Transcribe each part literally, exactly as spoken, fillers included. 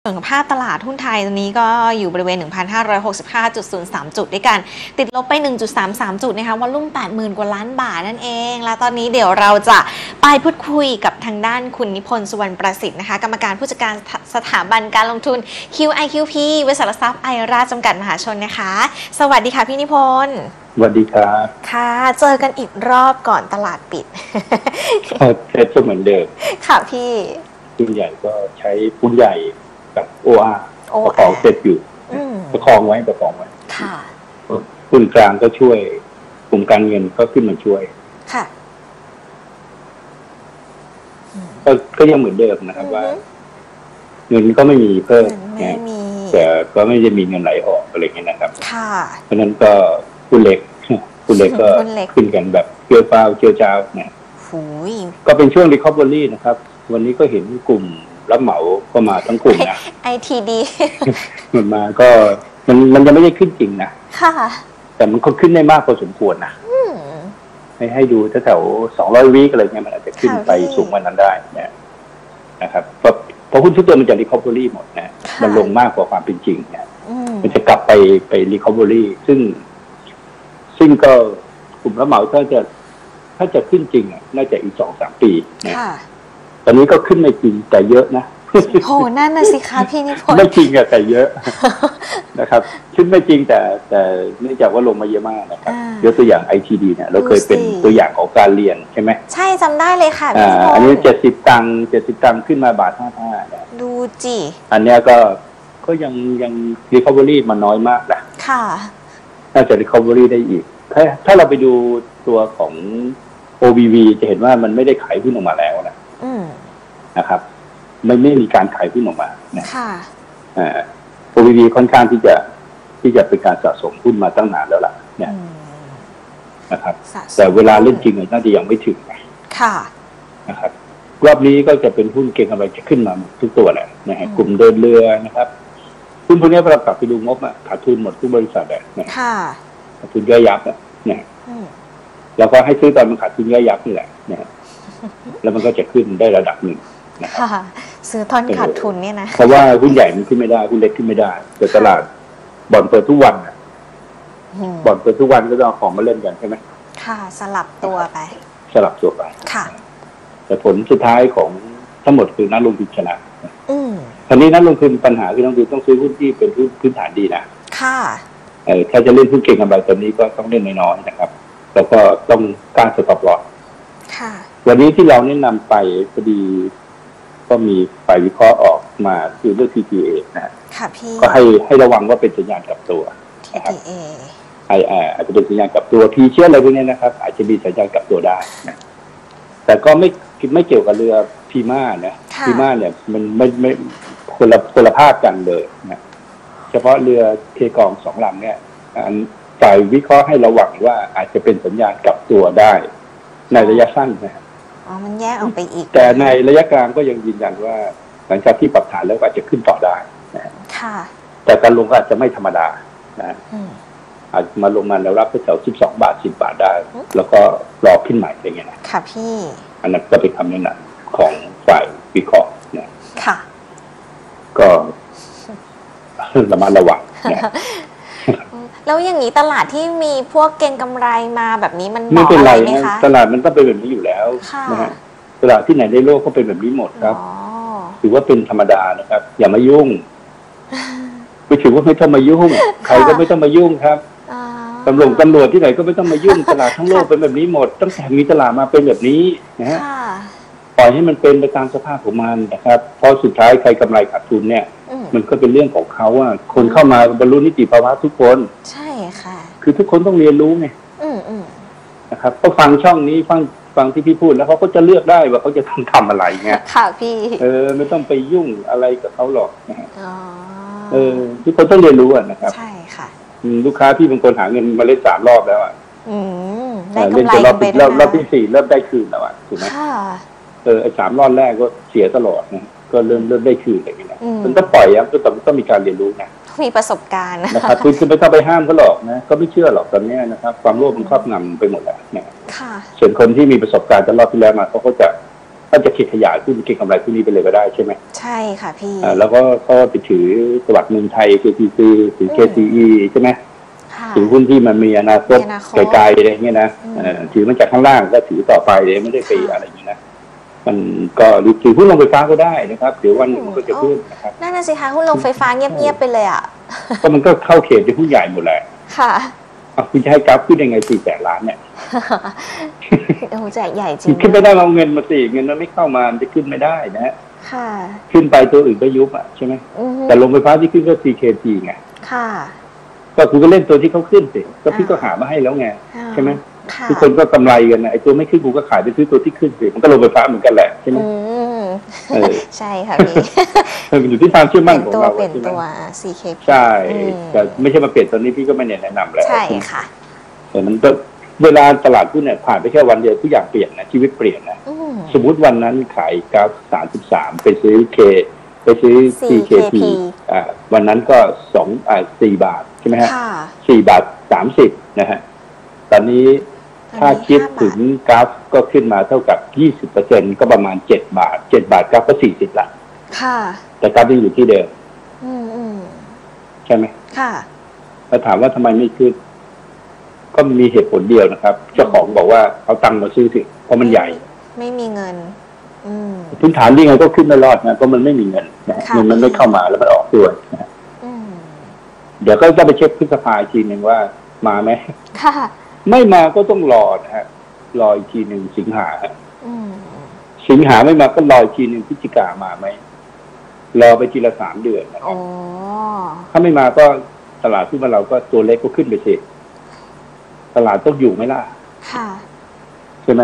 ส่วนของภาพตลาดหุ้นไทยตอนนี้ก็อยู่บริเวณ หนึ่งพันห้าร้อยหกสิบห้าจุดศูนย์สาม จุดด้วยกันติดลบไป หนึ่งจุดสามสาม จุดนะคะวอลุ่ม แปดหมื่น กว่าล้านบาทนั่นเองแล้วตอนนี้เดี๋ยวเราจะไปพูดคุยกับทางด้านคุณนิพนธ์สุวรรณประสิทธิ์นะคะกรรมการผู้จัดการสถาบันการลงทุน คิว ไอ คิว พี บริษัทหลักทรัพย์ไอราชจำกัดมหาชนนะคะสวัสดีค่ะพี่นิพนธ์สวัสดีครับค่ะเจอกันอีกรอบก่อนตลาดปิดเซ็ตก็เหมือนเดิมค่ะพี่หุ้นใหญ่ก็ใช้หุ้นใหญ่กับ โอ อาร์ ประคองเซ็ตอยู่ประคองไว้ประคองไว้ค่ะหุ้นกลางก็ช่วยกลุ่มการเงินก็ขึ้นมาช่วยค่ะก็ก็ยังเหมือนเดิมนะครับว่าเงินก็ไม่มีเพิ่มนะแต่ก็ไม่ได้มีเงินไหลออกอะไรเงี้ยนะครับค่ะเพราะนั้นก็หุ้นเล็กหุ้นเล็กก็ขึ้นกันแบบเกี่ยวฟ้าเกี่ยวเจ้าเนี่ยก็เป็นช่วง recovery นะครับวันนี้ก็เห็นกลุ่มรับเหมาก็มาทั้งกลุ่มนะไอ ที ดีมันมาก็มันมันยังไม่ได้ขึ้นจริงนะค่ะแต่มันก็ขึ้นได้มากพอสมควรนะให้ให้ดูแถวสองร้อยวิอะไรเงี้ยมันอาจจะขึ้นไปสูงกว่านั้นได้นะนะครับเพราะเพราะหุ้นทุกตัวมันจะ recovery หมดนะมันลงมากกว่าความเป็นจริงนะมันจะกลับไปไป recovery ซึ่งซึ่งก็กลุ่มรับเหมาถ้าจะถ้าจะขึ้นจริงอ่ะน่าจะอีกสองสามปีนะตอนนี้ก็ขึ้นไม่จริงแต่เยอะนะโหนั่นน่ะสิคะพี่นิพนธ์ไม่จริงอะแต่เยอะนะครับขึ้นไม่จริงแต่แต่เนื่องจากว่าลงมาเยอะมากนะครับยกตัวอย่าง ไอ ที ดี เนี่ยเราเคยเป็นตัวอย่างของการเรียนใช่ไหมใช่จำได้เลยค่ะพี่นิพนธ์อันนี้เจ็ดสิบตังค์เจ็ดสิบตังค์ขึ้นมาบาทห้าห้าดูจีอันเนี้ยก็ก็ยังยัง recovery มันน้อยมากนะค่ะน่าจะ recovery ได้อีกถ้าถ้าเราไปดูตัวของ โอ บี วี จะเห็นว่ามันไม่ได้ขายหุ้นออกมาแล้วนะนะครับไม่ไม่มีการขายหุ้นออกมานะค่ะอ่า โอ บี วี ค่อนข้างที่จะที่จะเป็นการสะสมหุ้นมาตั้งนานแล้วล่ะเนี่ยนะครับแต่เวลาเล่นจริงน่าจะยังไม่ถึงค่ะนะครับรอบนี้ก็จะเป็นหุ้นเก็งกำไรจะขึ้นมาทุกตัวแหละนะฮะกลุ่มเดินเรือนะครับหุ้นพวกนี้เรากลับไปดูงบอะขาดทุนหมดทุกบริษัทเลยนะค่ะขาดทุนย่อยยับอะเนี่ยแล้วก็ให้ซื้อตอนมันขาดทุนย่อยยับนี่แหละนะแล้วมันก็จะขึ้นได้ระดับหนึ่งค่ะซื้อตอนขาดทุนเนี่ยนะเพราะว่าหุ้นใหญ่มันขึ้นไม่ได้หุ้นเล็กขึ้นไม่ได้แต่ตลาดบ่อนเปิดทุกวันอ่ะบ่อนเปิดทุกวันก็ต้องเอาของมาเล่นกันใช่ไหมค่ะสลับตัวไปสลับตัวไปค่ะแต่ผลสุดท้ายของทั้งหมดคือนักลงทุนชนะอืมคราวนี้นักลงทุนปัญหาคือนักลงทุนต้องซื้อหุ้นที่เป็นหุ้นพื้นฐานดีนะค่ะเออถ้าจะเล่นหุ้นเก่งกำไรตอนนี้ก็ต้องเล่นน้อยๆนะครับแล้วก็ต้องการสต็อปลอสค่ะวันนี้ที่เราแนะนำไปพอดีก็มีฝ่ายวิเคราะห์ออกมาคือเรื่อง ที ที เอ นะค่ะพี่ก็ให้ให้ระวังว่าเป็นสัญญาณกลับตัวที ที เอไอแออาจจะเป็นสัญญาณกลับตัวพีเชื่ออะไรพวกนี้นะครับอาจจะมีสัญญาณกลับตัวได้นะแต่ก็ไม่ไม่เกี่ยวกับเรือพีม่านะพีม่าเนี่ยมันไม่ไม่คนละคนละภาพกันเลยนะเฉพาะเรือเทกองสองลำเนี่ยฝ่ายวิเคราะห์ให้ระวังว่าอาจจะเป็นสัญญาณกลับตัวได้ในระยะสั้นนะอ๋อมันแยกออกไปอีกแต่ในระยะกลางก็ยังยืนยันว่าหลังจากที่ปรับฐานแล้วอาจจะขึ้นต่อได้นะค่ะแต่การลงก็อาจจะไม่ธรรมดานะอาจมาลงมาแล้วรับแถวสิบสองบาทสิบบาทได้แล้วก็รอขึ้นใหม่อะไรเงี้ยนะค่ะพี่อันนั้นก็เป็นคำแนะนำของฝ่ายวิเคราะห์นะค่ะก็ระมัดระวังนะแล้วอย่างนี้ตลาดที่มีพวกเก็งกำไรมาแบบนี้มันไม่เป็นไรไหมคะตลาดมันต้องเป็นแบบนี้อยู่แล้วนะฮะตลาดที่ไหนในโลกก็เป็นแบบนี้หมดครับถือว่าเป็นธรรมดานะครับอย่ามายุ่งไม่ถือว่าไม่ต้องมายุ่งใครก็ไม่ต้องมายุ่งครับตำรวจตำรวจที่ไหนก็ไม่ต้องมายุ่งตลาดทั้งโลกเป็นแบบนี้หมดตั้งแต่มีตลาดมาเป็นแบบนี้นะฮะปล่อยให้มันเป็นไปตามสภาพของมันนะครับเพราะสุดท้ายใครกำไรขาดทุนเนี่ยมันก็เป็นเรื่องของเขาอ่ะคนเข้ามาบรรลุนิติภาวะทุกคนใช่ค่ะคือทุกคนต้องเรียนรู้ไงนะครับก็ฟังช่องนี้ฟังฟังที่พี่พูดแล้วเขาก็จะเลือกได้ว่าเขาจะต้องทำอะไรเงี้ยค่ะพี่เออไม่ต้องไปยุ่งอะไรกับเขาหรอกนะฮะเออทุกคนต้องเรียนรู้อ่ะนะครับใช่ค่ะลูกค้าพี่เป็นคนหาเงินมาเล่นสามรอบแล้วอ่ะได้กำไรรอบรอบรอบที่สี่เริ่มได้คืนแล้วอ่ะถูกไหมเออไอ้สามรอบแรกก็เสียตลอดนะก็เริ่มเริ่มได้คืนอะไรอย่างเงี้ยมันต้องปล่อยอ่ะก็ต้องต้องมีการเรียนรู้นะมีประสบการณ์นะครับคุณคุณไม่ต้องไปห้ามเขาหรอกนะก็ไม่เชื่อหรอกตอนนี้นะครับความโลภมันครอบงำไปหมดแล้วเนี่ยส่วนคนที่มีประสบการณ์จากรอบที่แล้วมาเขาก็จะก็จะเก็งขยายหุ้นเก็งกำไรพวกนี้ไปเลยก็ได้ใช่ไหมใช่ค่ะพี่อ่าแล้วก็ก็ไปถือสวัสดิ์เมืองไทย เค ที ซี ถือ เค ซี อี ใช่ไหมถือหุ้นที่มันมีอนาคตไกลๆอะไรเงี้ยนะถือมันจากข้างล่างก็ถือต่อไปเลยไม่ได้ไปอะไรอย่างนี้นะมันก็ถือหุ้นลงไฟฟ้าก็ได้นะครับเดี๋ยววันมันก็จะขึ้นนะครับนั่นน่ะสิคะหุ้นลงไฟฟ้าเงียบๆไปเลยอ่ะก็มันก็เข้าเขตเป็นหุ้นใหญ่หมดแหละค่ะคุณจะให้กราฟขึ้นยังไงสี่แสนล้านเนี่ยโอ้โหแจกใหญ่จริงขึ้นไม่ได้เอาเงินมาสิเงินมันไม่เข้ามาจะขึ้นไม่ได้นะฮะค่ะขึ้นไปตัวอื่นก็ยุบอ่ะใช่ไหมแต่ลงไฟฟ้าที่ขึ้นก็ ซี เค ที ไงค่ะก็คุณก็เล่นตัวที่เขาขึ้นสิก็พี่ก็หามาให้แล้วไงใช่ไหมทุกคนก็กำไรกันนะไอ้ตัวไม่ขึ้นกูก็ขายไปซื้อตัวที่ขึ้นสิมันก็ลงไฟฟ้าเหมือนกันแหละใช่ไหมใช่ค่ะพี่มันอยู่ที่ความเชื่อมั่นของเราเปลี่ยนตัว ซี เค พีใช่แต่ไม่ใช่มาเปลี่ยนตอนนี้พี่ก็ไม่แนะนำแล้วใช่ค่ะแต่มันก็เวลาตลาดหุ้นเนี่ยผ่านไปแค่วันเดียวทุกอย่างเปลี่ยนนะชีวิตเปลี่ยนนะสมมุติวันนั้นขายกราฟสามสิบสามไปซื้อเคไปซื้อ ซี เค พี อ่าวันนั้นก็สองอ่าสี่บาทใช่ไหมฮะสี่บาทสามสิบนะฮะตอนนี้ถ้าคิดถึงกราฟก็ขึ้นมาเท่ากับยี่สิบเปอร์เซ็นต์ก็ประมาณเจ็ดบาทเจ็ดบาทกราฟก็สี่สิบละค่ะแต่กราฟยังอยู่ที่เดิมอืมอืมใช่ไหมค่ะแล้วถามว่าทำไมไม่ขึ้นก็มีเหตุผลเดียวนะครับเจ้าของบอกว่าเอาตังค์มาซื้อสิเพราะมันใหญ่ไม่มีเงินพื้นฐานที่ไงก็ขึ้นไม่รอดนะเพราะมันไม่มีเงินนะเงินมันไม่เข้ามาแล้วมันออกด้วยนะเดี๋ยวก็จะไปเช็คพฤษภาอีกทีหนึ่งว่ามาไหมค่ะไม่มาก็ต้องรอนะฮะรออีกทีหนึ่งสิงหาสิงหาไม่มาก็รออีกทีหนึ่งพฤศจิกามาไหมรอไปทีละสามเดือนนะครับถ้าไม่มาก็ตลาดที่มันเราก็ตัวเล็กก็ขึ้นไปสิตลาดต้องอยู่ไหมล่ะค่ะใช่ไหม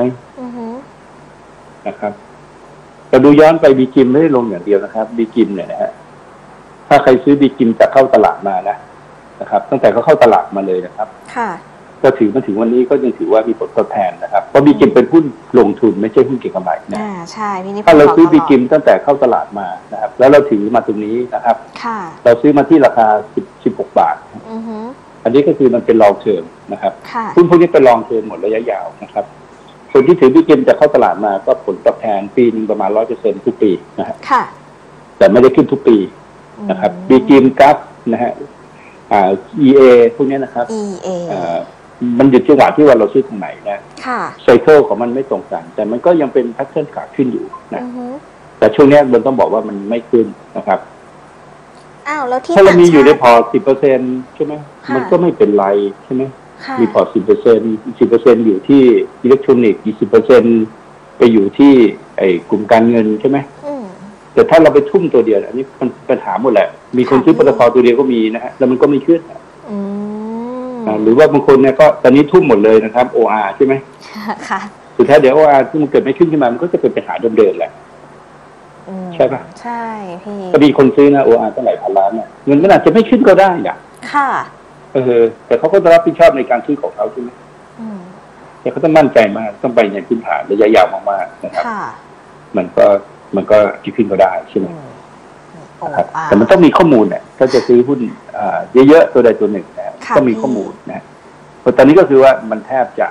นะครับแต่ดูย้อนไปบีกิมไม่ได้ลงอย่างเดียวนะครับบีกิมเนี่ยนะฮะถ้าใครซื้อบีกิมจะเข้าตลาดมานะนะครับตั้งแต่เขาเข้าตลาดมาเลยนะครับค่ะก็ถือมาถึงวันนี้ก็ยังถือว่ามีผลตอบแทนนะครับเพราะบีกิมเป็นหุ้นลงทุนไม่ใช่หุ้นเก็งกำไรนะอ่าใช่พี่นิพนธ์ถ้าเราซื้อบีกิมตั้งแต่เข้าตลาดมานะครับแล้วเราถือมาตรงนี้นะครับค่ะเราซื้อมาที่ราคาสิบสิบหกบาทอือฮึอันนี้ก็คือมันเป็นลองเทอมนะครับค่ะหุ้นพวกนี้เป็นลองเทอมหมดระยะยาวนะครับคนที่ถือบีกิมจะเข้าตลาดมาก็ผลตอบแทนปีนึงประมาณร้อยเปอร์เซ็นต์ทุกปีนะฮะค่ะแต่ไม่ได้ขึ้นทุกปีนะครับบีกิมกัฟนะฮะอ่า อี เอ พวกนี้นะครับอี เออ่ามันอยู่จังหวะที่ว่าเราซื้อตรงไหนนะค่ะไซเคิลของมันไม่ตรงกันแต่มันก็ยังเป็นแพทเทิร์นขาขึ้นอยู่นะแต่ช่วงนี้มันต้องบอกว่ามันไม่ขึ้นนะครับอ้าวแล้วที่ถ้าเรามีอยู่ในพอร์ตสิบเปอร์เซ็นต์ใช่ไหมมันก็ไม่เป็นไรใช่ไหมมีพอร์ตสิบเปอร์เซ็นต์สิบเปอร์เซ็นต์อยู่ที่อิเล็กทรอนิกส์ยี่สิบเปอร์เซ็นต์ไปอยู่ที่ไอ้กลุ่มการเงินใช่ไหมแต่ถ้าเราไปทุ่มตัวเดียวอันนี้มันปัญหาหมดแหละมีคนซื้อปตท.ตัวเดียวก็มีนะฮะแล้วมันก็ไม่ขึ้นหรือว่าบางคนเนี่ยก็ตอนนี้ทุ่มหมดเลยนะครับ โอ อาร์ ใช่ไหมค่ะสุดท้ายเดี๋ยว โอ อาร์ ที่มันเกิดไม่ขึ้นขึ้นมามันก็จะเป็นปัญหาเดิมๆแหละใช่ป่ะใช่พี่ก็มีคนซื้อนะ โอ อาร์ ตั้งหลายพันล้านเนี่ยเงินมันอาจจะไม่ขึ้นก็ได้อ่ะค่ะเออแต่เขาก็จะรับผิดชอบในการซื้อของเขาใช่ไหมแต่เขาต้องมั่นใจมากต้องไปในพื้นฐานระยะยาวมากๆนะครับมันก็มันก็จะขึ้นก็ได้ใช่ไหมครับแต่มันต้องมีข้อมูลเนี่ยถ้าจะซื้อหุ้นเยอะๆตัวใดตัวหนึ่งนะต้องมีข้อมูลนะเพราะตอนนี้ก็คือว่ามันแทบจะ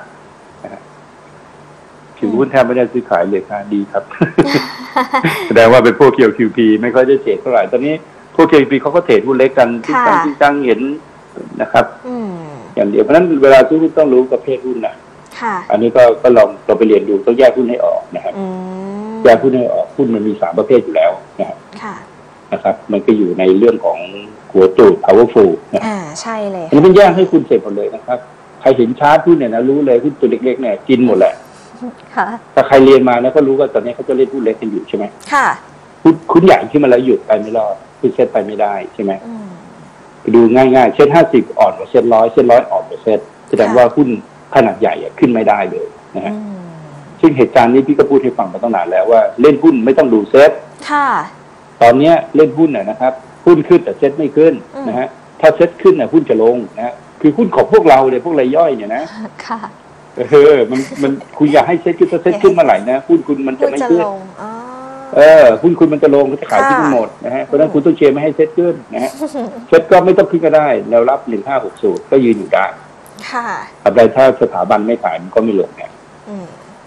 ถือหุ้นแทบไม่ได้ซื้อขายเลยค่ะดีครับแสดงว่าเป็นพวกเกี่ยว คิว พี ไม่ค่อยได้เทรดเท่าไหร่ตอนนี้พวก คิว พี เขาก็เทรดหุ้นเล็กกันที่ตั้งที่ตั้งเห็นนะครับอย่างเดียวเพราะฉะนั้นเวลาซื้อหุ้นต้องรู้ประเภทหุ้นนะอันนี้ก็ก็ลองเราไปเรียนดูต้องแยกหุ้นให้ออกนะครับแยกหุ้นให้ออกหุ้นมันมีสามประเภทอยู่แล้วนะครับนะครับมันก็อยู่ในเรื่องของหัวจูด powerful นะอ่าใช่เลยอันนี้เป็นแยกให้คุณเสร็จหมดเลยนะครับใครเห็นชาร์ตหุ้นเนี่ยนะรู้เลยหุ้นตัวเล็กๆเนี่ยกินหมดแหละค่ะถ้าใครเรียนมานะก็รู้ว่าตอนนี้เขาจะเล่นหุ้นเล็กกันอยู่ใช่ไหมค่ะหุ้นหุ้นใหญ่ขึ้นมาแล้วหยุดไปไม่รอดหุ้นเซ็ตไปไม่ได้ใช่ไหมไปดูง่ายๆเซ็ตห้าสิบอ่อนกว่าเซ็ตร้อยเซ็ตร้อยอ่อนกว่าเซ็ตแสดงว่าหุ้นขนาดใหญ่ขึ้นไม่ได้เลยนะฮะซึ่งเหตุการณ์นี้พี่ก็พูดให้ฟังมาตั้งนานแล้วว่าเล่นหุ้นไม่ต้องดูเซ็ตค่ะตอนนี้เล่นหุ้นนะครับหุ้นขึ้นแต่เซ็ตไม่ขึ้นนะฮะถ้าเซ็ตขึ้นน่ะหุ้นจะลงนะคือหุ้นของพวกเราเลยพวกรายย่อยเนี่ยนะค่ะเออมันมันคุณอยากให้เซ็ตขึ้นถ้าเซ็ตขึ้นเมื่อไหร่นะหุ้นคุณมันจะไม่ขึ้นเออหุ้นคุณมันจะลงก็จะขายทิ้งหมดนะฮะเพราะฉะนั้นคุณต้องเชียร์ไม่ให้เซ็ตขึ้นนะฮะเซ็ตก็ไม่ต้องขึ้นก็ได้แนวรับหนึ่งห้าหกศูนย์ก็ยืนอยู่ได้ค่ะแต่ถ้าสถาบันไม่ขายมันก็ไม่ลงเนี่ย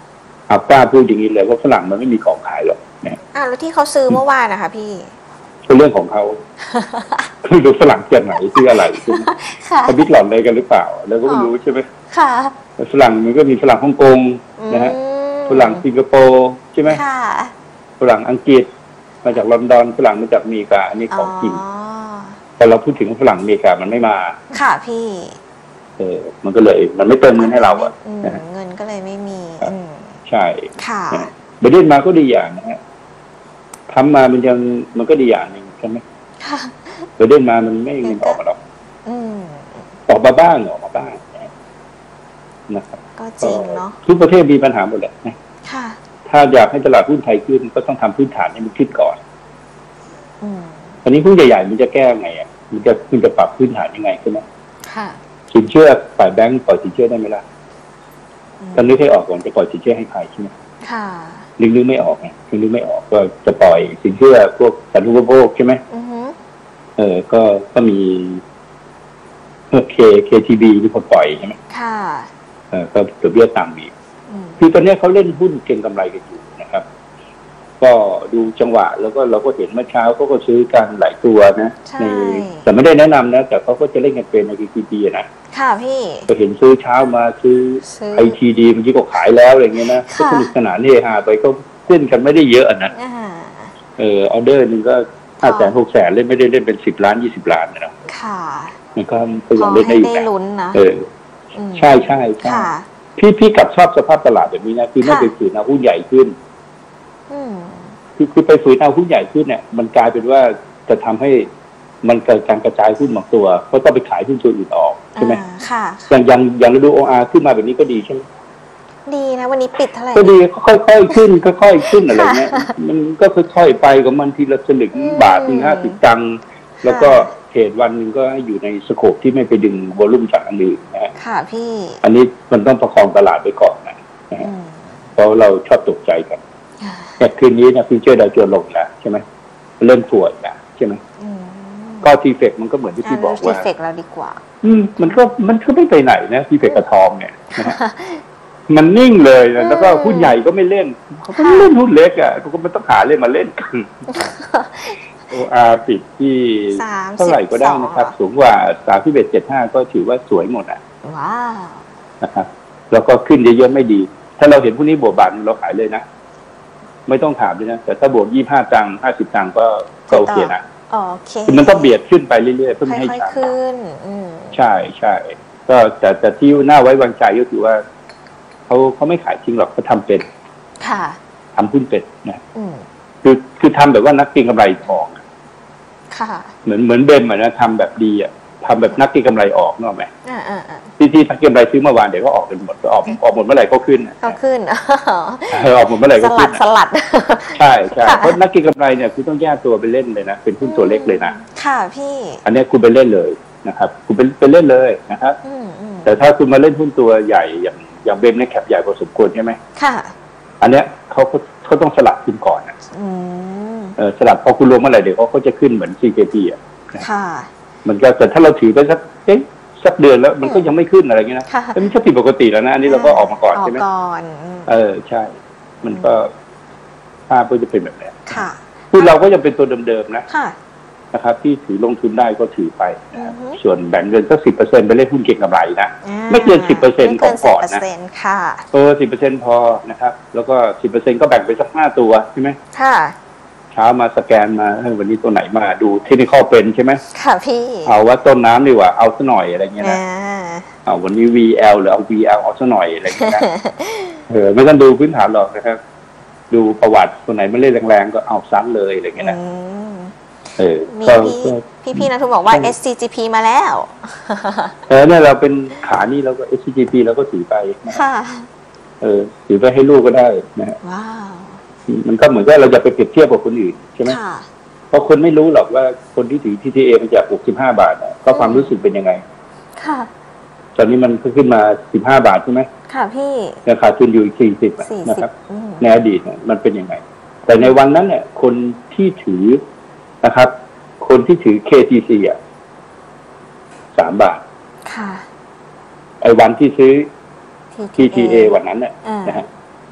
เอากล้าพูดอย่างนี้เลยว่าฝรั่งมันไม่มีของขายหรอกนะอ้าวแล้วที่เขาซื้อเมื่อวานนะคะพี่เป็นเรื่องของเขาคือดูฝรั่งจากไหนซื้ออะไรใช่ไหมเขาบิ๊กหลอนอะไรกันหรือเปล่าแล้วก็ไม่รู้ใช่ไหมค่ะฝรั่งมันก็มีฝรั่งฮ่องกงนะฮะฝรั่งสิงคโปร์ใช่ไหมฝรั่งอังกฤษมาจากลอนดอนฝรั่งมาจากอเมริกาอันนี้ของจริงพอเราพูดถึงฝรั่งอเมริกามันไม่มาค่ะพี่เออมันก็เลยมันไม่เติมเงินให้เราอ่ะเงินก็เลยไม่มีใช่ค่ะไบเดนมาก็ดีอย่างนะฮะทำมามันยังมันก็ดีอย่างหนึ่งใช่ไหมไบเดนมามันไม่เงินออกมาหรอกออกมาบ้างออกมาบ้างนะครับก็จริงเนาะทุกประเทศมีปัญหาหมดแหละนะค่ะถ้าอยากให้ตลาดหุ้นไทยขึ้นก็ต้องทำพื้นฐานให้มันขึ้นก่อนอันนี้หุ้นใหญ่ๆมันจะแก้ไงอ่ะมันจะมันจะปรับพื้นฐานยังไงใช่ไหมค่ะสินเชื่อฝ่ายแบงก์ปล่อยสินเชื่อได้ไหมล่ะตอนนี้ให้ออกก่อนจะปล่อยสินเชื่อให้ใครใช่ไหมค่ะลึกๆไม่ออกไงลึกๆไม่ออกก็จะปล่อยสินเชื่อพวกสาธารณูปโภคใช่ไหมเออก็ก็มีเคเคทีบีที่เขาปล่อยใช่ไหมค่ะเออก็ดอกเบี้ยต่ำอีกคือตอนนี้เขาเล่นหุ้นเก็งกำไรกันอยู่นะครับก็ดูจังหวะแล้วก็เราก็เห็นเมื่อเช้าเขาก็ซื้อกันหลายตัวนะในแต่ไม่ได้แนะนำนะแต่เขาก็จะเล่นกันเป็นใน เค ที บี นะค่ะพี่ก็เห็นซื้อเช้ามาซื้อ ไอ ที ดี มันยิ่งก็ขายแล้วอะไรเงี้ยนะก็สนุกสนานเฮฮาไปก็ขึ้นกันไม่ได้เยอะนะเออออเดอร์นึงก็ห้าแสนหกแสนเล่นไม่ได้เล่นเป็นสิบล้านยี่สิบล้านนะค่ะมันก็ก็ยังเล่นได้อยู่นะเออใช่ใช่ใช่พี่พี่กลับชอบสภาพตลาดแบบนี้นะคือไม่ไปฝืนเอาหุ้นใหญ่ขึ้นคือคือไปฝืนเอาหุ้นใหญ่ขึ้นเนี่ยมันกลายเป็นว่าจะทำให้มันเกิดการกระจายหุ้นบางตัวเพราะต้องไปขายหุ้นตัวอื่นออกใช่ไหมค่ะอย่างอย่างอย่างเราดู โอ อาร์ ขึ้นมาแบบนี้ก็ดีใช่ไหมดีนะวันนี้ปิดเท่าไหร่ก็ดีค่อยๆขึ้นค่อยๆขึ้นอะไรเงี้ยมันก็ค่อยๆไปของมันทีละสลึงบาทถึงห้าสิบตังค์แล้วก็เทรดวันหนึ่งก็อยู่ในสโคปที่ไม่ไปดึงวอลุ่มจากอันอื่นนะค่ะพี่อันนี้มันต้องประคองตลาดไปก่อนนะเพราะเราชอบตกใจกันแต่คืนนี้นะฟิวเจอร์ดาวโจนส์ลงแล้วใช่ไหมเริ่มถ่วยนะใช่ไหมก็ทีเฟกมันก็เหมือนที่พี่บอกว่าทีเฟกเราดีกว่าอืมมันก็มันก็ไม่ไปไหนนะทีเฟกกระทอมเนี่ยมันนิ่งเลยแล้วก็หุ้นใหญ่ก็ไม่เล่นเขาก็เล่นหุ้นเล็กอ่ะเขาก็ไม่ต้องหาเล่นมาเล่นกันโออาร์ปิดที่เท่าไหร่ก็ได้นะครับสูงกว่าสามที่เบ็ดเจ็ดห้าก็ถือว่าสวยหมดอ่ะว้าวนะครับแล้วก็ขึ้นเยอะๆไม่ดีถ้าเราเห็นพวกนี้บวกบาทเราขายเลยนะไม่ต้องถามเลยนะแต่ถ้าบวกยี่ห้าตังค์ห้าสิบตังค์ก็ก็โอเคนะโอเคมันต้องเบียดขึ้นไปเรื่อยๆเพื่อไม่ให้ช้าขึ้นใช่ใช่ก็แต่แต่ที่น่าไว้วางใจก็คือว่าเขาเขาไม่ขายจริงหรอกเขาทำเป็นค่ะทำหุ้นเป็นนะคือคือทำแบบว่านักเก็งกำไรทองค่ะเหมือนเหมือนเบมอ่ะนะทำแบบดีอ่ะทำแบบนักเก็งกำไรออกเนอะไหมอ่าอ่าอ่าที่ที่นักเก็งกำไรซื้อเมื่อวานเดี๋ยวก็ออกกันหมดออกออกหมดเมื่อไหร่ก็ขึ้นก็ขึ้นออกหมดเมื่อไหร่ก็ขึ้นสลัดใช่ใช่เพราะนักเก็งกำไรเนี่ยคุณต้องแยกตัวไปเล่นเลยนะเป็นหุ้นตัวเล็กเลยนะค่ะพี่อันนี้คุณไปเล่นเลยนะครับคุณไปไปเล่นเลยนะครับแต่ถ้าคุณมาเล่นหุ้นตัวใหญ่อย่างอย่างเบมในแคปใหญ่พอสมควรใช่ไหมค่ะอันเนี้ยเขาเขาต้องสลับคุณก่อนนะเออสลับพอคุณลงเมื่อไหร่เดี๋ยวเขาก็จะขึ้นเหมือน ซี เค พี อ่ะค่ะมันก็แต่ถ้าเราถือไปสักเอ๊ะสักเดือนแล้วมันก็ยังไม่ขึ้นอะไรเงี้ยนะมันไม่ใช่ผิดปกติแล้วนะอันนี้เราก็ออกมาก่อนใช่ไหมก่อนเออใช่มันก็ภาพก็จะเป็นแบบนี้ค่ะคือเราก็ยังเป็นตัวเดิมๆนะค่ะนะครับที่ถือลงทุนได้ก็ถือไปนะครับส่วนแบ่งเงินสักสิบเปอร์เซ็นต์ไปเล่นหุ้นเก็งกำไรนะไม่เกินสิบเปอร์เซ็นต์ของพอร์ตนะเออสิบเปอร์เซ็นต์พอนะครับแล้วก็สิบเปอร์เซ็นต์ก็แบ่งไปสักห้าตัวใช่ไหมค่ะเช้ามาสแกนมาวันนี้ตัวไหนมาดูเทคนิคเป็นใช่ไหมค่ะพี่เอาว่าต้นน้ำดีกว่าเอาซะหน่อยอะไรเงี้ยนะเอาวันนี้ วี แอล หรือเอา วี แอล เอาซะหน่อยอะไรเงี้ยนะเออไม่ต้องดูพื้นฐานหรอกนะครับดูประวัติตัวไหนไม่เล่นแรงๆก็เอาซัดเลยอะไรเงี้ยนะเออมีพี่พี่นะทุกบอกว่า เอส ซี จี พี มาแล้วเออเนี่ยเราเป็นขานี่เราก็ เอส ซี จี พี เราก็ถือไปค่ะเออถือไปให้ลูกก็ได้นะว้าวมันก็เหมือนกับเราจะไปเปรียบเทียบกับคนอื่นใช่ไหมเพราะคนไม่รู้หรอกว่าคนที่ถือ ที ที เอ มันจากหกสิบห้าบาทเนี่ยก็ความรู้สึกเป็นยังไงค่ะตอนนี้มันขึ้นมาสิบห้าบาทใช่ไหมค่ะพี่ราคาทุนอยู่สี่สิบนะครับในอดีตเนี่ยมันเป็นยังไงแต่ในวันนั้นเนี่ยคนที่ถือนะครับคนที่ถือ เค ที ซี อ่ะสามบาทค่ะไอ้วันที่ซื้อ ที ที เอ วันนั้นเนี่ยนะฮะ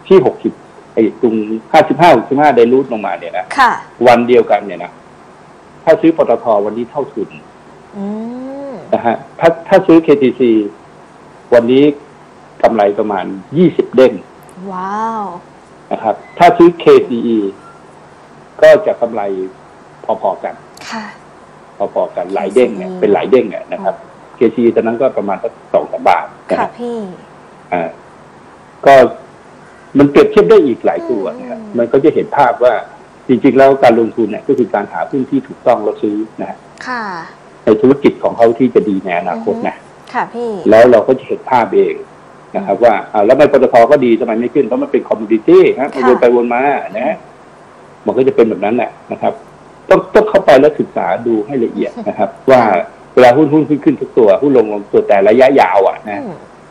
ที่หกสิบไอ้ตรงห้าสิบห้าหกสิบห้าได้รูทลงมาเนี่ยนะค่ะวันเดียวกันเนี่ยนะถ้าซื้อปตทวันนี้เท่าทุนนะฮะถ้าถ้าซื้อ เค ที ซี วันนี้กำไรประมาณยี่สิบเด้งว้าวนะครับถ้าซื้อ เค ซี อี ก็จะกำไรพอๆกันค่ะพอๆกันหลายเด้งเนี่ยเป็นหลายเด้งเนี่ยนะครับ เค ซี อี ตอนนั้นก็ประมาณสักสองสามบาทค่ะพี่อ่าก็มันเปรียบเทียบได้อีกหลายตัวนะครับมันก็จะเห็นภาพว่าจริงๆแล้วการลงทุนเนี่ยก็คือการหาพื้นที่ถูกต้องแล้วซื้อนะค่ะในธุรกิจของเขาที่จะดีในอนาคตนะค่ะพี่แล้วเราก็จะเห็นภาพเองนะครับว่าอ่าแล้วมันปตทก็ดีทำไมไม่ขึ้นเพราะมันเป็นคอมมูนิตี้ครับวนไปวนมานะมันก็จะเป็นแบบนั้นแหละนะครับต้องต้องเข้าไปแล้วศึกษาดูให้ละเอียดนะครับว่าเวลาหุ้นหุ้นขึ้นขึ้นทุกตัวหุ้นลงลงตัวแต่ระยะยาวอ่ะนะ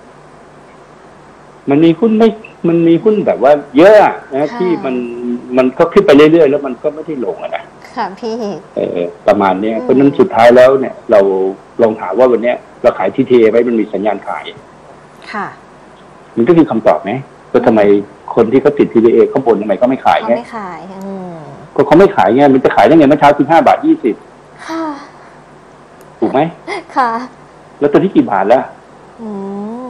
มันมีหุ้นไม่มันมีหุ้นแบบว่าเยอะนะที่มันมันก็ขึ้นไปเรื่อยๆแล้วมันก็ไม่ได้ลงอ่ะนะค่ะพี่เออประมาณนี้เพราะนั้นสุดท้ายแล้วเนี่ยเราลองถามว่าวันนี้เราขายที ที เอ ไว้มันมีสัญญาณขายค่ะมันก็คือคำตอบไหมก็ทำไมคนที่เขาติด ที ที เอ เขาบ่นทำไมเขาไม่ขายไงไม่ขายก็เขาไม่ขายไงมันจะขายได้ไงเมื่อเช้าสิบห้าบาทยี่สิบค่ะถูกไหมค่ะแล้วตัวนี้กี่บาทแล้วอืม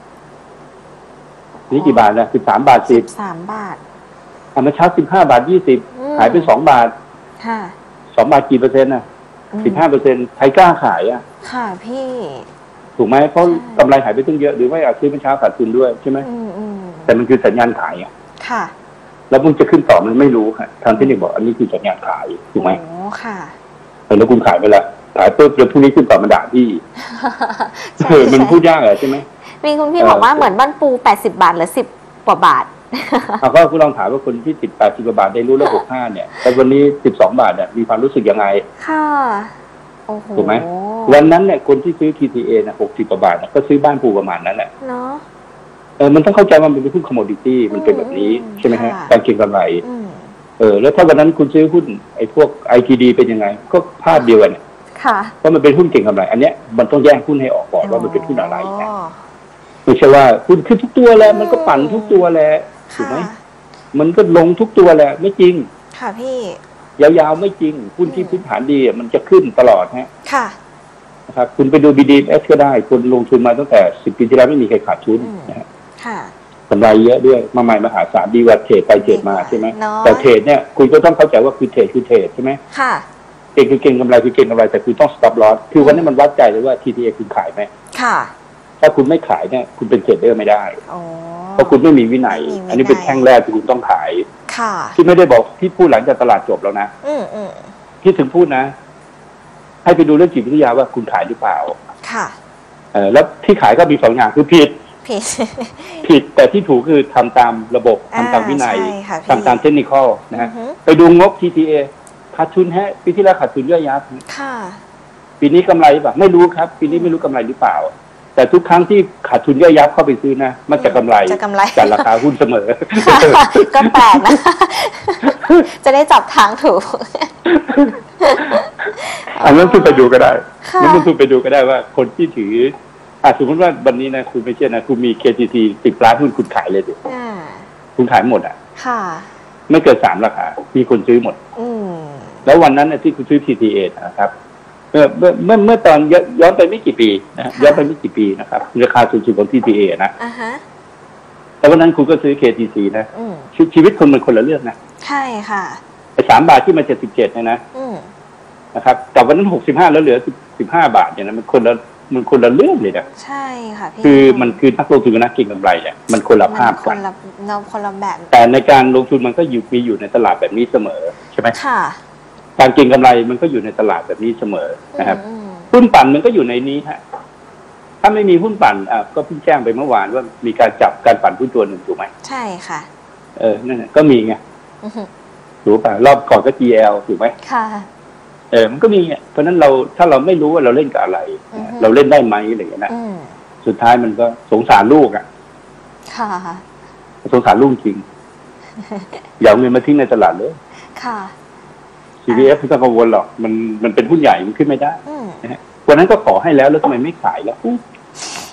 นี่กี่บาทนะสิบสามบาทสิบสามบาทอ่ะเมื่อเช้าสิบห้าบาทยี่สิบขายไปสองบาทค่ะสองบาทกี่เปอร์เซ็นต์น่ะสิบห้าเปอร์เซ็นต์ใครกล้าขายอ่ะค่ะพี่ถูกไหมเพราะกำไรหายไปตั้งเยอะหรือว่าอาจซื้อเมื่อเช้าขาดทุนด้วยใช่ไหมแต่มันคือสัญญาณขายอ่ะค่ะแล้วมึงจะขึ้นต่อมันไม่รู้ค่ะทางที่นี่บอกอันนี้คือสัญญาณขายถูกไหมโอ้ค่ะแล้วคุณขายไปแล้วขายปุ๊บเดี๋ยวพรุ่งนี้ขึ้นต่อมาด่าพี่เออมันพูดยากเหรอใช่ไหมมีคุณพี่บอกว่าเหมือนบ้านปูแปดสิบบาทหรือสิบกว่าบาทเอาก็คุณลองถามว่าคนที่ติดแปดสิบกว่าบาทได้รู้แล้วหกห้าเนี่ยแต่วันนี้สิบสองบาทเนี่ยมีความรู้สึกยังไงค่ะโอ้โหถูกไหมวันนั้นเนี่ยคนที่ซื้อ ที ที เอ นะหกสิบกว่าบาทเนี่ยก็ซื้อบ้านปูประมาณนั้นแหละเนาะเออมันต้องเข้าใจว่ามันเป็นหุ้นคอมโมดิตี้มันเป็นแบบนี้ใช่ไหมฮะการเก็งกำไรเออแล้วถ้าวันนั้นคุณซื้อหุ้นไอ้พวก ไอ ที ดี เป็นยังไงก็ภาพเดียวกันเนี่ยค่ะเพราะมันเป็นหุ้นเก็งกำไรอันเนี้ยมันต้องแยกหุ้นให้ออกก่อนว่ามันเป็นหุ้นอะไรนะไม่ใช่ว่าหุ้นขึ้นทุกตัวแล้วมันก็ปั่นทุกตัวแล้วถูกไหมมันก็ลงทุกตัวแหละไม่จริงค่ะพี่ยาวๆไม่จริงหุ้นที่พื้นฐานดีมันจะขึ้นตลอดฮะค่ะนะครับคุณไปดู บี ดี เอส ก็ได้คุณลงทุนมาตั้งแต่สิบปีที่แล้วไม่มีใครขาดทุนนะฮะค่ะกำไรเยอะด้วยมาใหม่มหาศาลดีกว่าเทรดไปเทรดมาใช่ไหมแต่เทรดเนี่ยคุณก็ต้องเข้าใจว่าคือเทรดคือเทรดใช่ไหมค่ะเก่งคือเก่งกำไรคือเก่งกำไรแต่คุณต้อง stop loss คือวันนี้มันวัดใจเลยว่า ที ที เอ คุณขายไหมค่ะถ้าคุณไม่ขายเนี่ยคุณเป็นเทรดเดอร์ไม่ได้เพราะคุณไม่มีวินัยอันนี้เป็นแท่งแรกที่คุณต้องขายที่ไม่ได้บอกที่พูดหลังจากตลาดจบแล้วนะที่ถึงพูดนะให้ไปดูเรื่องจิตวิทยาว่าคุณขายหรือเปล่าค่ะเออแล้วที่ขายก็มีสองอย่างคือผิดผิดผิดแต่ที่ถูกคือทำตามระบบทำตามวินัยทำตามเทคนิคอลนะฮะไปดูงบ ที ที เอ ขาดทุนฮะปีที่แล้วขาดทุนย่อยยับค่ะปีนี้กำไรหรือเปล่าไม่รู้ครับปีนี้ไม่รู้กำไรหรือเปล่าแต่ทุกครั้งที่ขาดทุนย่อยยับเข้าไปซื้อนะมันจะกำไรจากราคาหุ้นเสมอก็แปลกนะจะได้จับทางถูกอันนั้นคุณไปดูก็ได้นั่นคุณไปดูก็ได้ว่าคนที่ถืออ่ะสมมติว่าวันนี้นะคุณไม่เชื่อนะคุณมี เค ที ซี สิบล้านหุ้นคุณขายเลยดิคุณขายหมดอ่ะค่ะไม่เกินสามราคามีคนซื้อหมดแล้ววันนั้นที่คุณซื้อ ที ที เอ นะครับเมื่อเมื่อเมื่อเมื่อตอนย้อนไปไม่กี่ปีนะย้อนไปไม่กี่ปีนะครับราคาสูงสุดของ ที ที เอ นะแต่วันนั้นคุณก็ซื้อ เค ที ซี นะชีวิตคนมันคนละเรื่องนะใช่ค่ะไอ้สามบาทที่มาเจ็ดสิบเจ็ดเนี่ยนะนะครับแต่วันนั้นหกสิบห้าแล้วเหลือสิบห้าบาทเนี่ยนะมันคนละมันคนละเรื่องเลยนะใช่ค่ะพี่คือมันคือนักลงทุนกับนักเก็งกำไรเนี่ยมันคนละภาพกันเราคนละแบบแต่ในการลงทุนมันก็อยู่มีอยู่ในตลาดแบบนี้เสมอใช่ไหมค่ะการเก็งกำไรมันก็อยู่ในตลาดแบบนี้เสมอนะครับหุ้นปั่นมันก็อยู่ในนี้ฮะถ้าไม่มีหุ้นปั่นอ่ะก็เพิ่งแจ้งไปเมื่อวานว่ามีการจับการปั่นหุ้นตัวหนึ่งถูกไหมใช่ค่ะเออนั่นแหละก็มีไงถูกป่ะรอบก่อนก็ จี แอล ถูกไหมค่ะเออมันก็มีอ่ะเพราะนั้นเราถ้าเราไม่รู้ว่าเราเล่นกับอะไรเราเล่นได้ไหมอะไรอย่างเงี้ยนะสุดท้ายมันก็สงสารลูกอ่ะค่ะสงสารลูกจริงอย่าเอาเงินมาทิ้งในตลาดเลยค่ะซี พี เอฟ ไม่ต้องกังวลหรอกมันมันเป็นหุ้นใหญ่มันขึ้นไม่ได้วันนั้นก็ขอให้แล้วแล้วทำไมไม่ขายแล้ว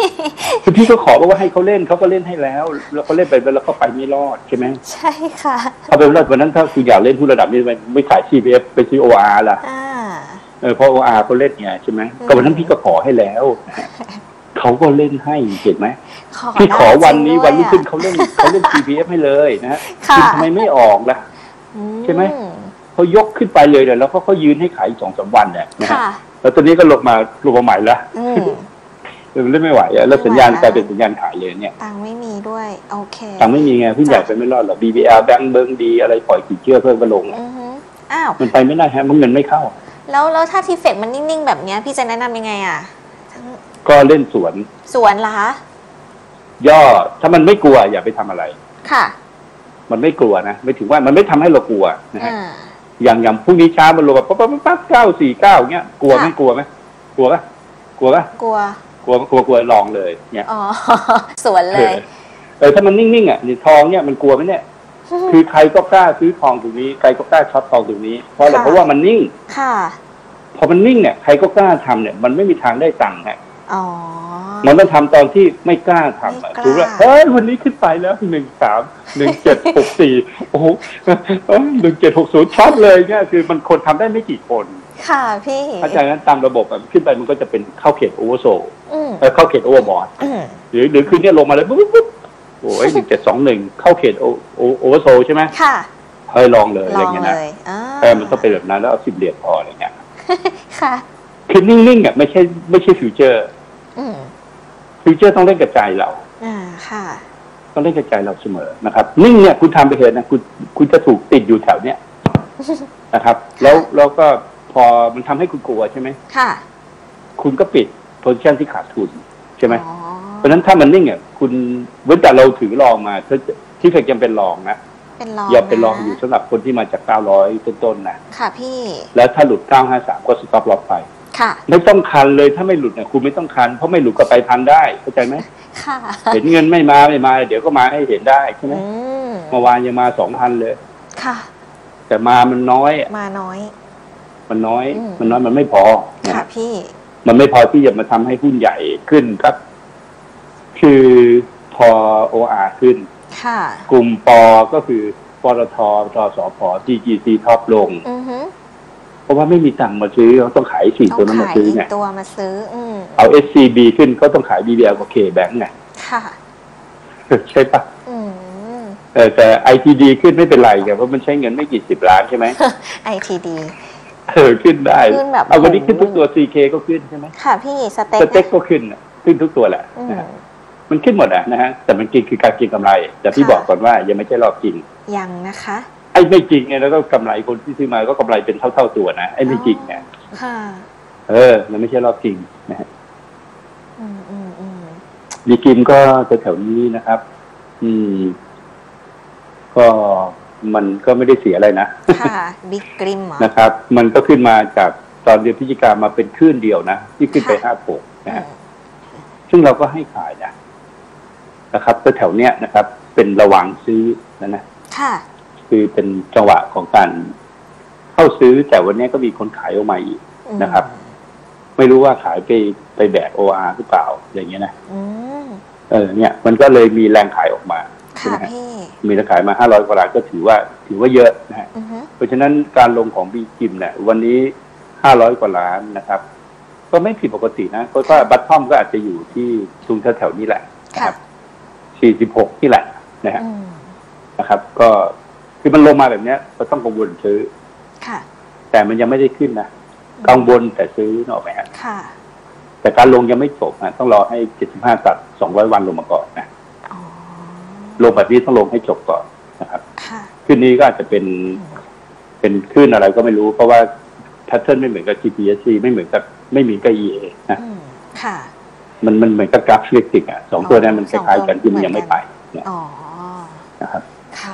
คือพี่ก็ขอว่าให้เขาเล่นเขาก็เล่นให้แล้วแล้วเขาเล่นไปแล้วเขาไปไม่รอดใช่ไหมใช่ค่ะเอาเป็นว่าวันนั้นถ้าคุณอยากเล่นผู้ระดับนี้ไม่ไม่ขาย ซี พี เอฟ ไปซื้อ โอ อาร์ ล่ะเออเพราะ โอ อาร์ เขาเล่นไงใช่ไหมก็วันนั้นพี่ก็ขอให้แล้วเขาก็เล่นให้เห็นไหมพี่ขอวันนี้วันรุ่งขึ้นเขาเล่นเขาเล่น ซี พี เอฟ ให้เลยนะคุณทำไมไม่ออกล่ะใช่ไหมเขายกขึ้นไปเลยเนี่ยแล้วเขาเขายืนให้ขายสองสามวันเนี่ยนะฮะแล้วตอนนี้ก็ลงมาลงมาใหม่ละเล่นไม่ไหวแล้วสัญญาณกลายเป็นสัญญาณขายเลยเนี่ยตังไม่มีด้วยโอเคตังไม่มีไงพี่ใหญ่ไปไม่รอดหรอก บี บี แอล แบงก์เบิ้งดีอะไรปล่อยขีดเชื่อเพิ่มก็ลงอ้าวมันไปไม่ได้ฮะมันเงินไม่เข้าแล้วแล้วถ้าทีเฟกมันนิ่งๆแบบนี้พี่จะแนะนำยังไงอ่ะก็เล่นสวนสวนล่ะย่อถ้ามันไม่กลัวอย่าไปทำอะไรค่ะมันไม่กลัวนะไม่ถึงว่ามันไม่ทำให้เรากลัวนะฮะอย่างอย่างพรุ่งนี้เช้ามันลงแบบปั๊บปั๊บปั๊บเก้าสี่เก้าเงี้ยกลัวไม่กลัวไหมกลัวปะกลัวปะกลัวกลัวกลัวกลัวลองเลยเนี่ยอ๋อสวนเลยเออถ้ามันนิ่งๆอ่ะนี่ทองเนี่ยมันกลัวไหมเนี่ยคือใครก็กล้าซื้อทองตรงนี้ใครก็กล้าช็อตทองตรงนี้เพราะอะไรเพราะว่ามันนิ่งค่ะพอมันนิ่งเนี่ยใครก็กล้าทำเนี่ยมันไม่มีทางได้ตังค์ฮะอ๋อมันต้องทำตอนที่ไม่กล้าทำอ่ะถูกไหมเฮ้ยวันนี้ขึ้นไปแล้วหนึ่งสามหนึ่งเจ็ดหกสี่โอ้โหหนึ่งเจ็ดหกศูนย์ช็อตเลยเนี่ยคือมันคนทำได้ไม่กี่คนค่ะพี่อาจารย์นั้นตามระบบอ่ะขึ้นไปมันก็จะเป็นเข้าเขตโอเวอร์โซลเออเข้าเขตโอเวอร์บอทหรือหรือคืนนี้ลงมาเลยปุ๊บปุ๊บโอ้ยหนึ่งเจ็ดสองหนึ่งเข้าเขตโอโอเวอร์โซลใช่ไหมค่ะเฮ้ยลองเลยอะไรเงี้ยนะเออมันต้องเป็นแบบนั้นแล้วเอาสิบเหรียญพออะไรเงี้ยค่ะคือนิ่งๆอ่ะไม่ใช่ไม่ใช่ฟิวเจอร์ฟิวเจอร์ต้องเล่นกระจายเราอ่าค่ะต้องเล่นกระจายเราเสมอนะครับนิ่งเนี่ยคุณทำไปเถอะนะคุณคุณจะถูกติดอยู่แถวเนี้ยนะครับแล้วแล้วก็พอมันทำให้คุณกลัวใช่ไหมค่ะคุณก็ปิดโพซิชันที่ขาดทุนใช่ไหมเพราะฉะนั้นถ้ามันนิ่งอ่ะคุณเว้นแต่เราถือรองมาที่เคยยังเป็นรองนะอย่าเป็นรองอยู่สำหรับคนที่มาจากเก้าร้อยต้นๆนะค่ะพี่แล้วถ้าหลุดเก้าห้าสามก็สต็อปล็อกไปค่ะไม่ต้องคันเลยถ้าไม่หลุดเนี่ยคุณไม่ต้องคันเพราะไม่หลุดก็ไปทันได้เข้าใจไหมค่ะเห็นเงินไม่มาไม่มาเดี๋ยวก็มาให้เห็นได้ใช่ไหมเมื่อวานยังมาสองพันเลยค่ะแต่มามันน้อยมาน้อยมันน้อยมันน้อยมันไม่พอค่ะพี่มันไม่พอที่จะมาทำให้หุ้นใหญ่ขึ้นครับคือพอ โอ อาร์ ขึ้นค่ะกลุ่มปอก็คือปตท.ทสผ. จี จี ซี ท็อปลงเพราะว่าไม่มีตังค์มาซื้อเขาต้องขายสี่ตัวนั้นมาซื้อไงตัวมาซื้อเอา เอส ซี บี ขึ้นก็ต้องขาย บี บี แอล กับ K Bank ไงค่ะใช่ปะเออแต่ ไอ ที ดี ขึ้นไม่เป็นไรไงเพราะมันใช้เงินไม่กี่สิบล้านใช่ไหมไอ ที ดีเออขึ้นได้เอาวันนี้ขึ้นทุกตัว ซี เค ก็ขึ้นใช่ไหมค่ะพี่สเต็กสเต็กก็ขึ้นขึ้นทุกตัวแหละมันขึ้นหมดอะนะฮะแต่มันกินคือการกินกำไรแต่พี่บอกก่อนว่ายังไม่ใช่รอบจริงยังนะคะไอ้ไม่จริงไงแล้วก็กำไรคนที่ซื้อมาก็กำไรเป็นเท่าๆตัวนะไอ้ไม่จริงไงค่ะเออมันไม่ใช่รอบจริงนะฮะอืมอืมอืมดีกิมก็แถวๆนี้นะครับอืมก็มันก็ไม่ได้เสียอะไรนะค่ะบิ๊กกริมนะครับ มันก็ขึ้นมาจากตอนเดือนพฤศจิกามาเป็นคลื่นเดียวนะที่ขึ้นไปห้าโผล่นะฮะซึ่งเราก็ให้ขายนะนะครับก็แถวเนี้ยนะครับเป็นระวังซื้อนะนะค่ะคือเป็นจังหวะของการเข้าซื้อแต่วันนี้ก็มีคนขายออกมาอีกนะครับไม่รู้ว่าขายไปไปแบก โอ อาร์ หรือเปล่าอย่างเงี้ยนะเออเนี่ยมันก็เลยมีแรงขายออกมาใช่ไหมฮะมีแรงขายมาห้าร้อยกว่าล้านก็ถือว่าถือว่าเยอะนะฮะเพราะฉะนั้นการลงของบีจิมเนี่ยวันนี้ห้าร้อยกว่าล้านนะครับก็ไม่ผิดปกตินะเพราะว่าบัตทอมก็อาจจะอยู่ที่ตรงแถวๆนี้แหละนะครับสี่สิบหกที่แหละนะฮะนะครับก็คือมันลงมาแบบนี้ก็ต้องกังวลซื้อค่ะแต่มันยังไม่ได้ขึ้นนะกังวลแต่ซื้อนอกไปฮะค่ะแต่การลงยังไม่จบนะต้องรอให้เจ็ดสิบห้าตัดสองร้อยวันลงมาก่อนนะลงแบบนี้ต้องลงให้จบก่อนนะครับขึ้นนี้ก็อาจจะเป็นเป็นขึ้นอะไรก็ไม่รู้เพราะว่าแพทเทิร์นไม่เหมือนกับ จี พี เอส ซี ไม่เหมือนกับไม่มีกับ อี เอ นะค่ะมันมันเหมือนกับกราฟฟิกติกอ่ะสองตัวนั้นมันคล้ายๆกันที่มันยังไม่ไปเนี่ยนะครับค่ะ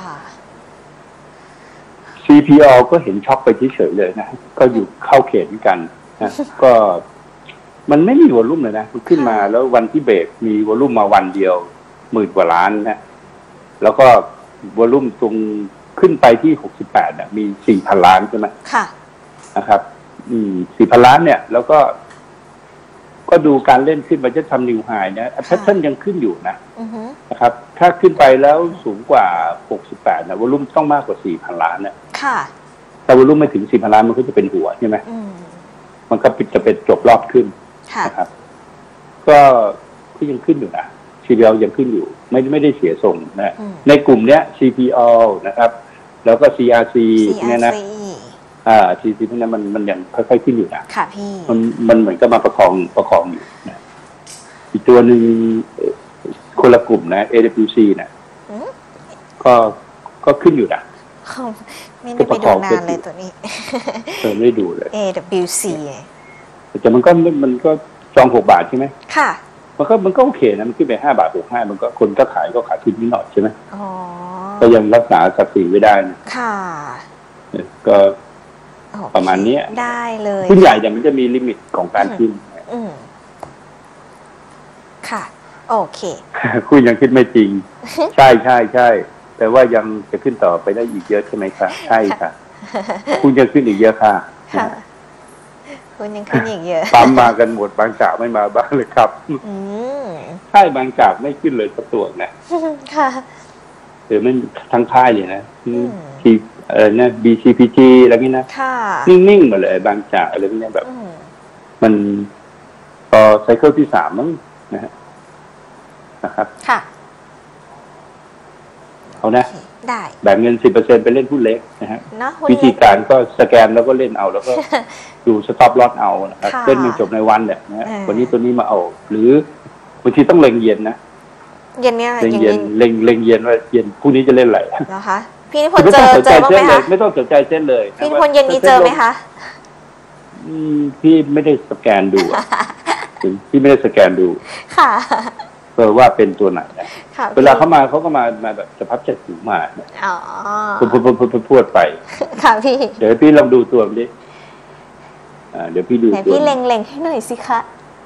ซี พี อ ก็เห็นช็อคไปเฉยๆเลยนะก็อยู่เข้าเขตกันนะก็มันไม่มีวอลลุ่มเลยนะมันขึ้นมาแล้ววันที่เบรกมีวอลลุ่มมาวันเดียวหมื่นกว่าล้านนะแล้วก็วอลลุ่มตรงขึ้นไปที่หกสิบแปดเนี่ยมีสี่พันล้านใช่ไหมค่ะนะครับอืมสี่พันล้านเนี่ยแล้วก็ก็ดูการเล่นขึ้นมันจะทำนิวไฮนะแพทเทิร์นยังขึ้นอยู่นะอือฮึนะครับถ้าขึ้นไปแล้วสูงกว่าหกสิบแปดนะวอลุ่มต้องมากกว่า สี่พัน ล้านนะค่ะแต่วอลุ่มไม่ถึง สี่พัน ล้านมันก็จะเป็นหัวใช่ไหมมันก็จะเป็นจบรอบขึ้นนะครับก็ที่ยังขึ้นอยู่นะ ซี พี แอล ยังขึ้นอยู่ไม่ไม่ได้เสียส่งนะในกลุ่มเนี้ย ซี พี แอล นะครับแล้วก็ ซี อาร์ ซี เนี่ยนะอ่า ซี ซี พวกนั้นมันมันยังค่อยๆขึ้นอยู่นะค่ะพี่มันมันเหมือนกับมาประคองประคองอยู่นะอีกตัวหนึ่งคนละกลุ่มนะ เอ ดับเบิลยู ซี นะก็ก็ขึ้นอยู่นะไม่ได้ไปดูนานเลยตัวนี้เออไม่ได้ดูเลยเอ ดับเบิลยู ซีแต่มันก็มันก็จองหกบาทใช่ไหมค่ะมันก็มันก็โอเคนะมันขึ้นไปห้าบาทหกห้ามันก็คนก็ขายก็ขายทุนนิดหน่อยใช่ไหมอ๋อก็ยังรักษาศักดิ์ศรีไว้ได้นะค่ะก็ประมาณนี้ได้เลยหุ้นใหญ่แต่มันจะมีลิมิตของการขึ้นอืมค่ะโอเคคุณยังคิดไม่จริงใช่ใช่ใช่แต่ว่ายังจะขึ้นต่อไปได้อีกเยอะใช่ไหมคะใช่ค่ะคุณจะขึ้นอีกเยอะค่ะคุณยังขึ้นอีกเยอะปั๊มมากันหมดบางจากไม่มาบ้างเลยครับใช่บางจากไม่ขึ้นเลยสักตัวนะค่ะหรือไม่ทั้งค่ายเลยนะที่เออเนี่ย บี ซี พี จี อะไรนี้นะนิ่งๆหมดเลยบางจากอะไรพวกนี้แบบมันพอไซเคิลที่สามมั้งนะฮะนะครับค่ะเอานะได้แบ่งเงิน สิบเปอร์เซ็นต์ ไปเล่นหุ้นเล็กนะฮะวิธีการก็สแกนแล้วก็เล่นเอาแล้วก็ดูสต็อปลอสเอานะครับเล่นมันจบในวันเนี่ยนะวันนี้ตัวนี้มาเอาหรือบางทีต้องเล็งเย็นนะเย็นเนี่ยเล็งเย็นเล็งเล็งเย็นว่าเย็นพรุ่งนี้จะเล่นอะไรนะคะพี่นิพนธ์เจอเจอบ้างไหมคะไม่ต้องสนใจเส้นเลยพี่นิพนธ์เย็นนี้เจอไหมคะอืมพี่ไม่ได้สแกนดูถึงพี่ไม่ได้สแกนดูค่ะเออว่าเป็นตัวไหนนะเวลาเขามาเขาก็มามาแบบจะพับจะถูมาอ๋อพูดพูดพูดพูดไปค่ะพี่เดี๋ยวพี่ลองดูตัวมันดิอ่าเดี๋ยวพี่ดูตัวพี่เล็งเล็งให้หน่อยสิคะ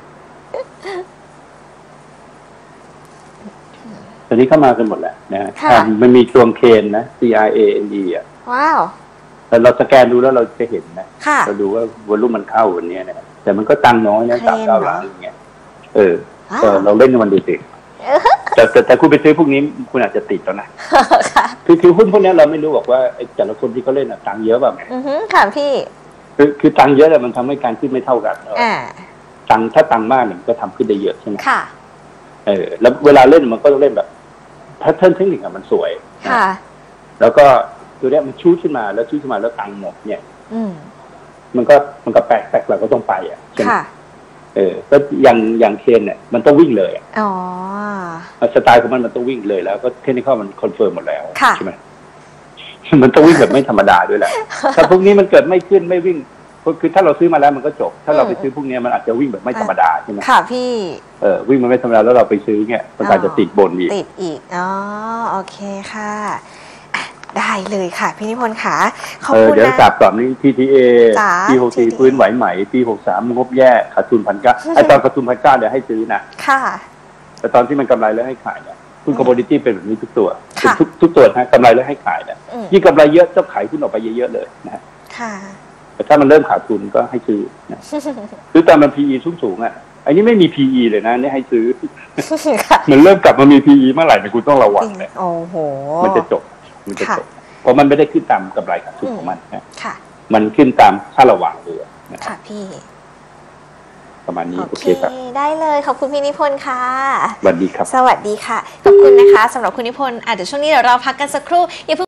ตอนนี้เข้ามากันหมดแล้วนะมันมีช่วงเคนนะ C R A N E อ่ะว้าวแต่เราสแกนดูแล้วเราจะเห็นนะเราดูว่าวอลุ่มมันเข้าวันนี้นะแต่มันก็ตังน้อยนะสามเก้าล้านอย่างเงี้ยเออเราเล่นมันดูสิแต่แต่แต่คุณไปซื้อพวกนี้คุณอาจจะติดแล้วนะคือคือหุ้นพวกนี้เราไม่รู้บอกว่าแต่ละคนที่เขาเล่นอ่ะตังเยอะแบบไหนอือฮึค่ะพี่คือคือตังเยอะแต่มันทำให้การขึ้นไม่เท่ากันตังถ้าตังมากเนี่ยมันก็ทำขึ้นได้เยอะใช่ไหมค่ะเออแล้วเวลาเล่นมันก็ต้องเล่นแบบแพทเทิร์นเทคนิคอะมันสวยค่ะแล้วก็ตัวเนี้ยมันชูดขึ้นมาแล้วชูดขึ้นมาแล้วตังหมดเนี่ยอืมมันก็มันก็แปลกแปลกเราก็ต้องไปอ่ะใช่ไหมค่ะเออก็อย่างอย่างเคนเนี่ยมันต้องวิ่งเลยอ๋อสไตล์ของมันมันต้องวิ่งเลยแล้วก็เทคนิคมันคอนเฟิร์มหมดแล้วใช่ไหมมันต้องวิ่งแบบไม่ธรรมดาด้วยแหละถ้าพวกนี้มันเกิดไม่ขึ้นไม่วิ่งคือถ้าเราซื้อมาแล้วมันก็จบถ้าเราไปซื้อพวกนี้มันอาจจะวิ่งแบบไม่ธรรมดาใช่ไหมค่ะพี่เออวิ่งมันไม่ธรรมดาแล้วเราไปซื้อเนี่ยมันอาจจะติดบนอีกติดอีกอ๋อโอเคค่ะได้เลยค่ะพี่นิพนธ์ค่ะขอบคุณนะเดี๋ยวกลับก่อนนี้ ที ที เอ ปีหกสี่ฟื้นไหวใหม่ปีหกสามงบแย่ขาดทุนพันเก้าไอตอนขาดทุนพันเก้าเดี๋ยวให้ซื้อนะค่ะแต่ตอนที่มันกำไรแล้วให้ขายเนี่ยหุ้นคอมโมดิตี้เป็นแบบนี้ทุกตัวทุกทุกตัวนะกำไรแล้วให้ขายนะยิ่งกำไรเยอะจะขายหุ้นออกไปเยอะๆเลยนะค่ะแต่ถ้ามันเริ่มขาดทุนก็ให้ซื้อนะซื้อตามมัน พี อี สูงๆอ่ะอันนี้ไม่มี พี อี เลยนะนี่ให้ซื้อมันเริ่มกลับมามี พี อี เมื่อไหร่เนี่ยคุณต้องระวังเลยโอ้โหมันจะจบมันจะจบเพราะมันไม่ได้ขึ้นตามกำไรขาดทุนของมันนะค่ะมันขึ้นตามค่าระหว่างเรือค่ะพี่ประมาณนี้โอเคครับได้เลยขอบคุณพี่นิพนธ์ค่ะสวัสดีครับสวัสดีค่ะขอบคุณนะคะสำหรับคุณนิพนธ์อ่ะเดี๋ยวช่วงนี้เดี๋ยวเราพักกันสักครู่อย่า